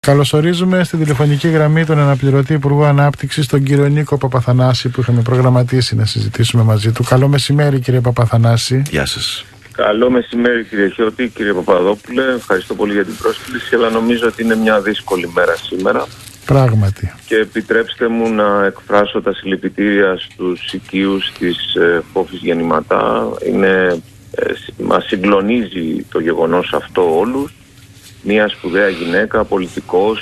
Καλωσορίζουμε στην τηλεφωνική γραμμή τον αναπληρωτή Υπουργό Ανάπτυξης, τον κύριο Νίκο Παπαθανάση, που είχαμε προγραμματίσει να συζητήσουμε μαζί του. Καλό μεσημέρι, κύριε Παπαθανάση. Γεια σας. Καλό μεσημέρι, κύριε Χιώτη, κύριε Παπαδόπουλε. Ευχαριστώ πολύ για την πρόσκληση, αλλά νομίζω ότι είναι μια δύσκολη μέρα σήμερα. Πράγματι. Και επιτρέψτε μου να εκφράσω τα συλληπιτήρια στους οικείους της Φόφης Γεννηματά. Μας συγκλονίζει το γεγονός αυτό όλους. Μια σπουδαία γυναίκα, πολιτικός,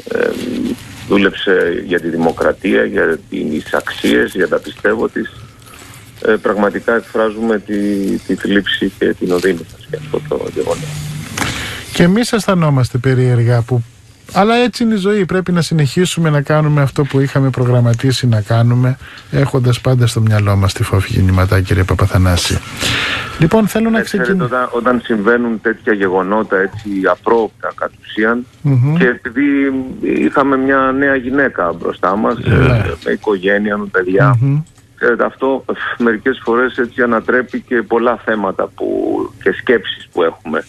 δούλεψε για τη δημοκρατία, για τις αξίες, για τα πιστεύω της. Πραγματικά εκφράζουμε τη θλίψη και την οδύνη μας για αυτό το γεγονός. Και εμείς αισθανόμαστε περίεργα αλλά έτσι είναι η ζωή. Πρέπει να συνεχίσουμε να κάνουμε αυτό που είχαμε προγραμματίσει να κάνουμε, έχοντας πάντα στο μυαλό μας τη Φόφη Γεννηματά, κύριε Παπαθανάση. Λοιπόν, θέλω να ξεκινήσω. Όταν συμβαίνουν τέτοια γεγονότα έτσι απρόοπτα κατ' ουσίαν, και επειδή είχαμε μια νέα γυναίκα μπροστά μας, με οικογένεια, με παιδιά, αυτό μερικές φορές έτσι ανατρέπει και πολλά θέματα και σκέψεις που έχουμε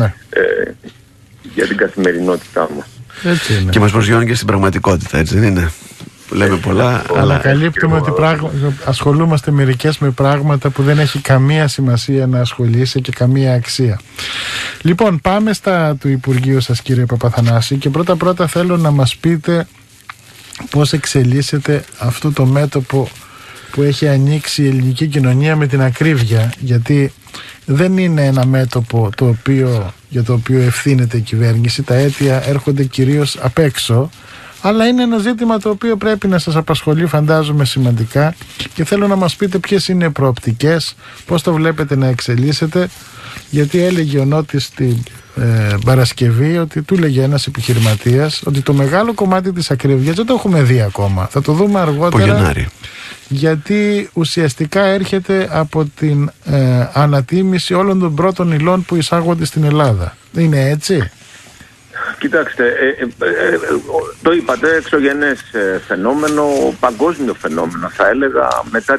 για την καθημερινότητά μας. Και μας προσγειώνει και στην πραγματικότητα, έτσι δεν είναι? Λέμε πολλά, αλλά καλύπτουμε ότι ασχολούμαστε μερικές με πράγματα που δεν έχει καμία σημασία να ασχολείσαι και καμία αξία. Λοιπόν, πάμε στα του Υπουργείου σας, κύριε Παπαθανάση, και πρώτα θέλω να μας πείτε πώς εξελίσσεται αυτό το μέτωπο που έχει ανοίξει η ελληνική κοινωνία με την ακρίβεια, γιατί δεν είναι ένα μέτωπο για το οποίο ευθύνεται η κυβέρνηση. Τα αίτια έρχονται κυρίως απ' έξω, αλλά είναι ένα ζήτημα το οποίο πρέπει να σας απασχολεί, φαντάζομαι, σημαντικά, και θέλω να μας πείτε ποιες είναι οι προοπτικές, πώς το βλέπετε να εξελίσσεται, γιατί έλεγε ο Νότης την Παρασκευή ότι του έλεγε ένας επιχειρηματίας ότι το μεγάλο κομμάτι της ακρίβειας δεν το έχουμε δει ακόμα, θα το δούμε αργότερα, γιατί ουσιαστικά έρχεται από την ανατίμηση όλων των πρώτων υλών που εισάγονται στην Ελλάδα. Είναι έτσι? Κοιτάξτε, το είπατε, εξωγενές φαινόμενο, παγκόσμιο φαινόμενο θα έλεγα, μετά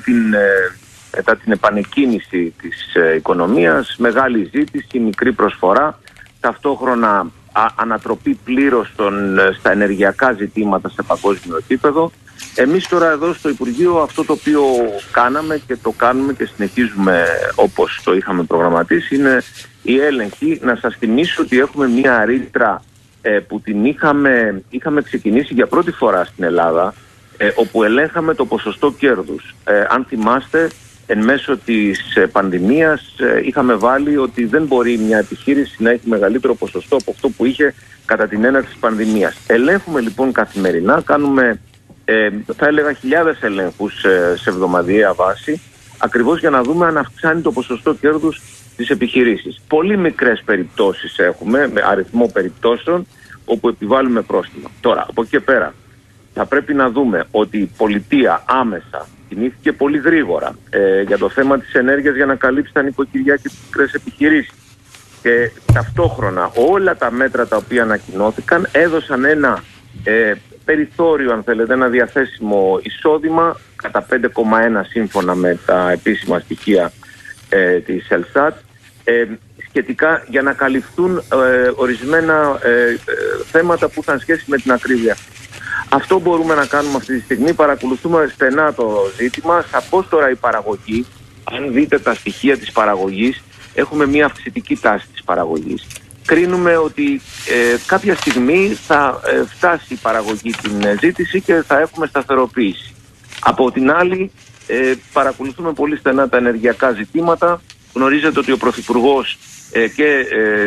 την επανεκκίνηση της οικονομίας, μεγάλη ζήτηση, μικρή προσφορά, ταυτόχρονα ανατροπή πλήρως στα ενεργειακά ζητήματα σε παγκόσμιο επίπεδο. Εμείς τώρα εδώ στο Υπουργείο αυτό το οποίο κάναμε και το κάνουμε και συνεχίζουμε όπως το είχαμε προγραμματίσει είναι η έλεγχη. Να σας θυμίσω ότι έχουμε μια ρήτρα που την είχαμε ξεκινήσει για πρώτη φορά στην Ελλάδα, όπου ελέγχαμε το ποσοστό κέρδους. Αν θυμάστε, εν μέσω της πανδημίας είχαμε βάλει ότι δεν μπορεί μια επιχείρηση να έχει μεγαλύτερο ποσοστό από αυτό που είχε κατά την έναρξη της πανδημίας. Ελέγχουμε λοιπόν καθημερινά, κάνουμε θα έλεγα χιλιάδες ελέγχους σε εβδομαδιαία βάση, ακριβώς για να δούμε αν αυξάνει το ποσοστό κέρδους της επιχειρήσης. Πολύ μικρές περιπτώσεις έχουμε, με αριθμό περιπτώσεων, όπου επιβάλλουμε πρόστιμα. Τώρα, από εκεί και πέρα, θα πρέπει να δούμε ότι η πολιτεία άμεσα κινήθηκε πολύ γρήγορα για το θέμα της ενέργειας για να καλύψει τα νοικοκυριά και τις μικρές επιχειρήσεις. Και ταυτόχρονα όλα τα μέτρα τα οποία ανακοινώθηκαν έδωσαν ένα περιθώριο, αν θέλετε, ένα διαθέσιμο εισόδημα κατά 5,1 σύμφωνα με τα επίσημα στοιχεία της Ελστάτ, σχετικά για να καλυφθούν ορισμένα θέματα που είχαν σχέση με την ακρίβεια. Αυτό μπορούμε να κάνουμε αυτή τη στιγμή. Παρακολουθούμε στενά το ζήτημα. Σαφώς τώρα η παραγωγή, αν δείτε τα στοιχεία της παραγωγής, έχουμε μια αυξητική τάση της παραγωγής. Κρίνουμε ότι κάποια στιγμή θα φτάσει η παραγωγή την ζήτηση και θα έχουμε σταθεροποίηση. Από την άλλη, παρακολουθούμε πολύ στενά τα ενεργειακά ζητήματα. Γνωρίζετε ότι ο Πρωθυπουργός και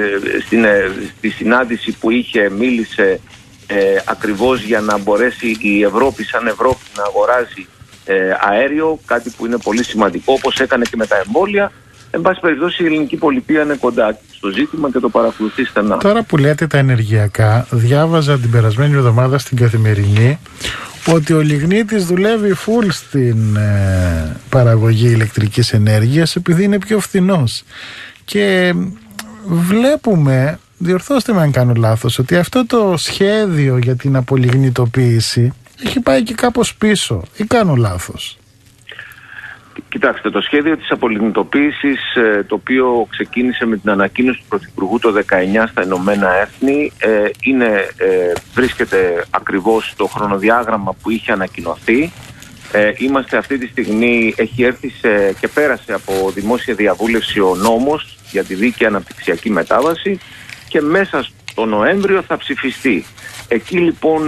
στη συνάντηση που είχε μίλησε ακριβώς για να μπορέσει η Ευρώπη σαν Ευρώπη να αγοράζει αέριο, κάτι που είναι πολύ σημαντικό, όπως έκανε και με τα εμβόλια. Εν πάση περιπτώσει η ελληνική πολιτεία είναι κοντά στο ζήτημα και το παρακολουθεί στενά. Τώρα που λέτε τα ενεργειακά, διάβαζα την περασμένη εβδομάδα στην Καθημερινή ότι ο Λιγνίτης δουλεύει full στην παραγωγή ηλεκτρικής ενέργειας επειδή είναι πιο φθηνός. Και βλέπουμε, διορθώστε με αν κάνω λάθος, ότι αυτό το σχέδιο για την απολιγνητοποίηση έχει πάει και κάπως πίσω, ή κάνω λάθος? Κοιτάξτε, το σχέδιο της απολιγνητοποίησης, το οποίο ξεκίνησε με την ανακοίνωση του Πρωθυπουργού το 19 στα Ηνωμένα Έθνη, βρίσκεται ακριβώς στο χρονοδιάγραμμα που είχε ανακοινωθεί. Είμαστε αυτή τη στιγμή, έχει έρθει και πέρασε από δημόσια διαβούλευση ο νόμος για τη δίκαιη αναπτυξιακή μετάβαση και μέσα στο Νοέμβριο θα ψηφιστεί. Εκεί λοιπόν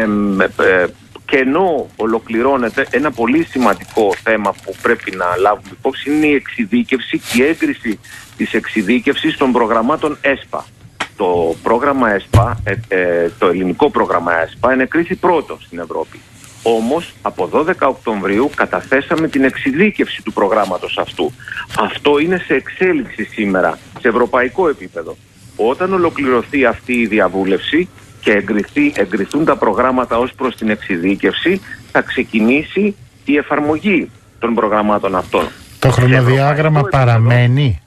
και ενώ ολοκληρώνεται ένα πολύ σημαντικό θέμα που πρέπει να λάβουμε υπόψη, είναι η εξειδίκευση και η έγκριση της εξειδίκευσης των προγραμμάτων ΕΣΠΑ. Το πρόγραμμα ΕΣΠΑ, το ελληνικό πρόγραμμα ΕΣΠΑ, ενεκρίθη πρώτο στην Ευρώπη. Όμως από 12 Οκτωβρίου καταθέσαμε την εξειδίκευση του προγράμματος αυτού. Αυτό είναι σε εξέλιξη σήμερα, σε ευρωπαϊκό επίπεδο. Όταν ολοκληρωθεί αυτή η διαβούλευση και εγκριθούν τα προγράμματα ως προς την εξειδίκευση, θα ξεκινήσει η εφαρμογή των προγραμμάτων αυτών. Το χρονοδιάγραμμα παραμένει.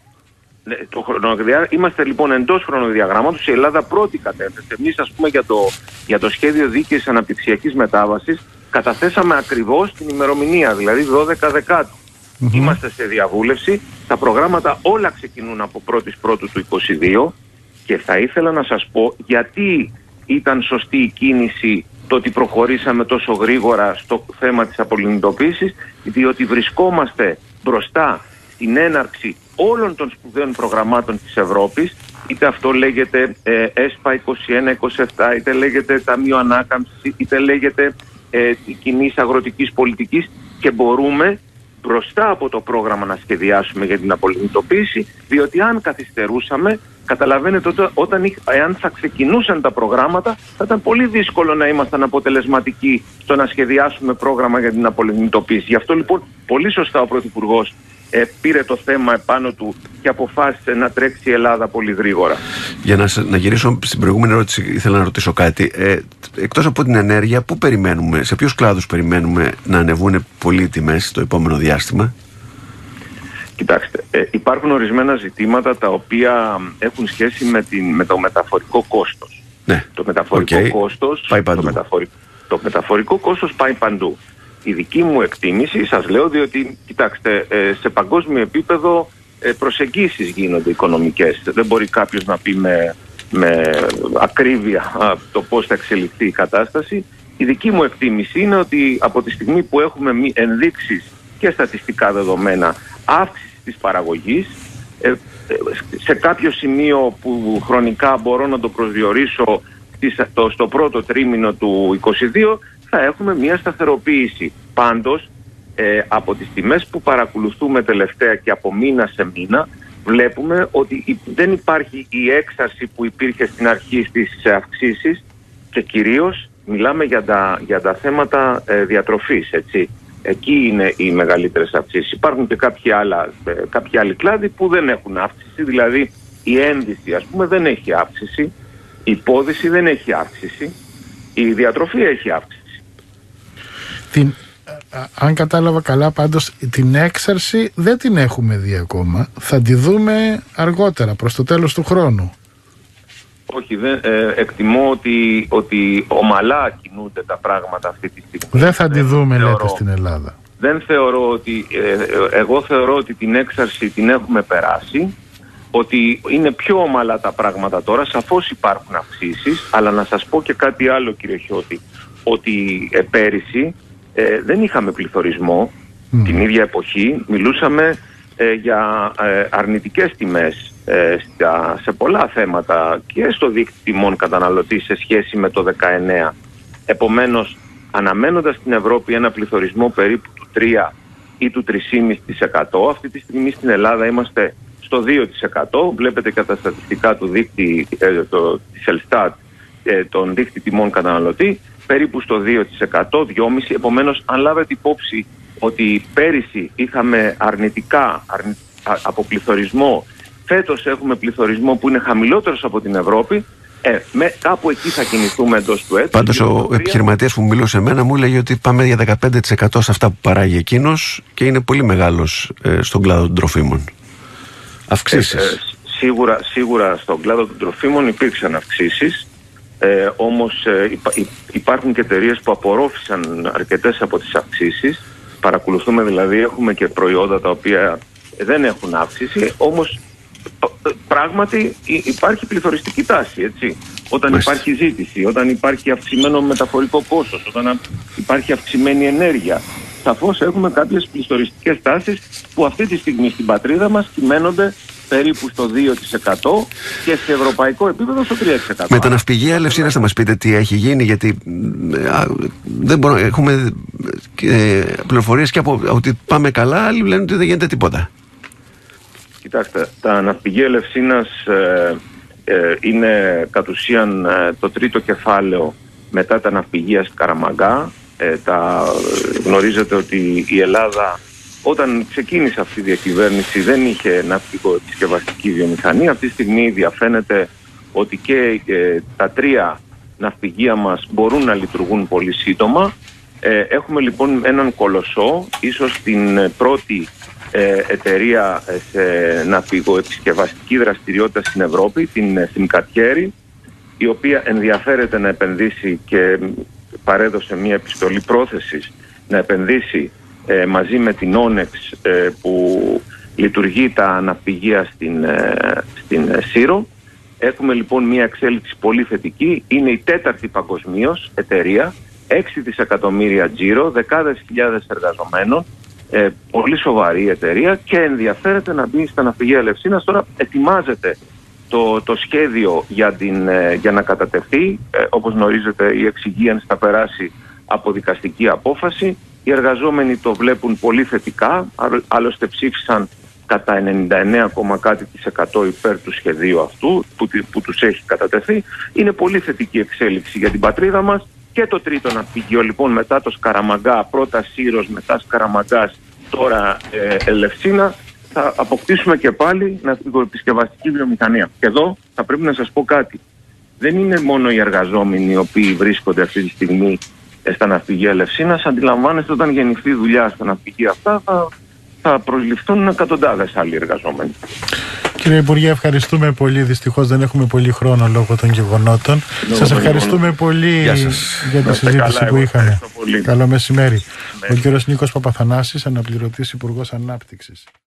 Είμαστε λοιπόν εντός χρονοδιαγράμματος. Η Ελλάδα πρώτη κατέθεσε. Εμείς, ας πούμε, για το σχέδιο δίκαιης αναπτυξιακής μετάβασης καταθέσαμε ακριβώς την ημερομηνία, δηλαδή 12 Δεκάτου. Είμαστε σε διαβούλευση. Τα προγράμματα όλα ξεκινούν από 1η Πρώτου του 2022 και θα ήθελα να σας πω γιατί ήταν σωστή η κίνηση το ότι προχωρήσαμε τόσο γρήγορα στο θέμα της απολιγνητοποίησης, διότι βρισκόμαστε μπροστά στην έναρξη όλων των σπουδαίων προγραμμάτων της Ευρώπης, είτε αυτό λέγεται ΕΣΠΑ 21-27, είτε λέγεται Ταμείο Ανάκαμψης, είτε λέγεται η κοινής αγροτικής πολιτικής, και μπορούμε μπροστά από το πρόγραμμα να σχεδιάσουμε για την απολιγνητοποίηση, διότι αν καθυστερούσαμε, καταλαβαίνετε εάν θα ξεκινούσαν τα προγράμματα, θα ήταν πολύ δύσκολο να ήμασταν αποτελεσματικοί στο να σχεδιάσουμε πρόγραμμα για την απολιγνητοποίηση. Γι' αυτό λοιπόν πολύ σωστά ο Πρωθυπουργός πήρε το θέμα επάνω του και αποφάσισε να τρέξει η Ελλάδα πολύ γρήγορα. Για να γυρίσω στην προηγούμενη ερώτηση, ήθελα να ρωτήσω κάτι. Εκτός από την ενέργεια, πού περιμένουμε, σε ποιους κλάδους περιμένουμε να ανεβούν πολύ οι τιμές το επόμενο διάστημα? Κοιτάξτε, υπάρχουν ορισμένα ζητήματα τα οποία έχουν σχέση με το μεταφορικό κόστος. Ναι. Το μεταφορικό κόστος πάει παντού. Το μεταφορικό κόστος πάει παντού. Η δική μου εκτίμηση, σας λέω, διότι κοιτάξτε, σε παγκόσμιο επίπεδο προσεγγίσεις γίνονται οικονομικές. Δεν μπορεί κάποιος να πει με ακρίβεια το πώς θα εξελιχθεί η κατάσταση. Η δική μου εκτίμηση είναι ότι από τη στιγμή που έχουμε ενδείξεις και στατιστικά δεδομένα αύξηση της παραγωγής, σε κάποιο σημείο που χρονικά μπορώ να το προσδιορίσω στο πρώτο τρίμηνο του 2022, θα έχουμε μια σταθεροποίηση. Πάντως, από τις τιμές που παρακολουθούμε τελευταία και από μήνα σε μήνα, βλέπουμε ότι δεν υπάρχει η έξαρση που υπήρχε στην αρχή στις αυξήσεις και κυρίως μιλάμε για τα θέματα διατροφής, έτσι. Εκεί είναι οι μεγαλύτερες αυξήσεις. Υπάρχουν και κάποιοι άλλοι κλάδοι που δεν έχουν αύξηση, δηλαδή η ένδυση, ας πούμε, δεν έχει αύξηση, η υπόδηση δεν έχει αύξηση, η διατροφή έχει αύξηση. Αν κατάλαβα καλά, πάντως την έξαρση δεν την έχουμε δει ακόμα. Θα τη δούμε αργότερα, προς το τέλος του χρόνου. Όχι, εκτιμώ ότι ομαλά κινούνται τα πράγματα αυτή τη στιγμή. Δεν θα τη δούμε, λέτε, στην Ελλάδα. Δεν θεωρώ ότι... εγώ θεωρώ ότι την έξαρση την έχουμε περάσει, ότι είναι πιο ομαλά τα πράγματα τώρα. Σαφώς υπάρχουν αυξήσεις, αλλά να σας πω και κάτι άλλο, κύριε Χιώτη, ότι πέρυσι δεν είχαμε πληθωρισμό. Την ίδια εποχή μιλούσαμε για αρνητικές τιμές σε πολλά θέματα και στο δίκτυο τιμών καταναλωτή σε σχέση με το 19. Επομένως, αναμένοντας στην Ευρώπη ένα πληθωρισμό περίπου του 3 ή του 3,5%, αυτή τη στιγμή στην Ελλάδα είμαστε στο 2%. Βλέπετε και τα στατιστικά του δίκτυ της Ελστάτ, των δίκτυ τιμών καταναλωτή, περίπου στο 2%, 2,5%. Επομένως, αν λάβετε υπόψη ότι πέρυσι είχαμε αρνητικά από πληθωρισμό, φέτος έχουμε πληθωρισμό που είναι χαμηλότερος από την Ευρώπη, κάπου εκεί θα κινηθούμε εντός του έτους. Πάντως ο επιχειρηματίας που μιλούσε εμένα μου έλεγε ότι πάμε για 15% σε αυτά που παράγει εκείνος και είναι πολύ μεγάλος στον κλάδο των τροφίμων. Αυξήσεις. Σίγουρα στον κλάδο των τροφίμων υπήρξαν αυξήσεις. Όμως υπάρχουν και εταιρείες που απορρόφησαν αρκετές από τις αυξήσεις Παρακολουθούμε δηλαδή, έχουμε και προϊόντα τα οποία δεν έχουν αύξηση, όμως πράγματι υπάρχει πληθωριστική τάση, έτσι. Όταν υπάρχει ζήτηση, όταν υπάρχει αυξημένο μεταφορικό κόστος, όταν υπάρχει αυξημένη ενέργεια, σαφώς έχουμε κάποιες πληθωριστικές τάσεις που αυτή τη στιγμή στην πατρίδα μας κυμαίνονται περίπου στο 2% και σε ευρωπαϊκό επίπεδο στο 3%. Με τα ναυπηγεία Ελευσίνας θα μας πείτε τι έχει γίνει, γιατί έχουμε πληροφορίες και από ότι πάμε καλά, άλλοι λένε ότι δεν γίνεται τίποτα. Κοιτάξτε, τα ναυπηγεία Ελευσίνας είναι κατ' ουσίαν το τρίτο κεφάλαιο μετά τα ναυπηγεία Σκαραμαγκά. Γνωρίζετε ότι η Ελλάδα, όταν ξεκίνησε αυτή η διακυβέρνηση, δεν είχε ναυπηγοεπισκευαστική βιομηχανία. Αυτή τη στιγμή διαφαίνεται ότι και τα τρία ναυπηγεία μας μπορούν να λειτουργούν πολύ σύντομα. Έχουμε λοιπόν έναν κολοσσό, ίσως την πρώτη εταιρεία σε ναυπηγοεπισκευαστική δραστηριότητα στην Ευρώπη, την Fincantieri, η οποία ενδιαφέρεται να επενδύσει και παρέδωσε μια επιστολή πρόθεσης να επενδύσει μαζί με την Onyx που λειτουργεί τα ναυπηγεία στην Σύρο. Έχουμε λοιπόν μια εξέλιξη πολύ θετική. Είναι η τέταρτη παγκοσμίως εταιρεία, 6 δισεκατομμύρια τζίρο, δεκάδες χιλιάδες εργαζομένων, πολύ σοβαρή εταιρεία και ενδιαφέρεται να μπει στα ναυπηγεία Ελευσίνας. Τώρα ετοιμάζεται το σχέδιο για να κατατεθεί. Όπως γνωρίζετε, η εξυγίανση θα περάσει από δικαστική απόφαση. Οι εργαζόμενοι το βλέπουν πολύ θετικά, άλλωστε ψήφισαν κατά 99,κάτι% υπέρ του σχεδίου αυτού που τους έχει κατατεθεί. Είναι πολύ θετική εξέλιξη για την πατρίδα μας. Και το τρίτο ναυπηγείο λοιπόν μετά το Σκαραμαγκά, πρώτα Σύρος, μετά Σκαραμαγκάς, τώρα Ελευσίνα, θα αποκτήσουμε και πάλι ναυπηγοεπισκευαστική βιομηχανία. Και εδώ θα πρέπει να σας πω κάτι. Δεν είναι μόνο οι εργαζόμενοι οι οποίοι βρίσκονται αυτή τη στιγμή στα ναυπηγεία Ελευσίνας. Αντιλαμβάνεστε, όταν γεννηθεί δουλειά στα ναυπηγεία αυτά θα προσληφθούν εκατοντάδες άλλοι εργαζόμενοι. Κύριε Υπουργέ, ευχαριστούμε πολύ. Δυστυχώς δεν έχουμε πολύ χρόνο λόγω των γεγονότων. Σας ευχαριστούμε πολύ για τη συζήτηση που είχαμε. Καλό μεσημέρι. Ο κύριος Νίκος Παπαθανάσης, αναπληρωτής Υπουργός Ανάπτυξης.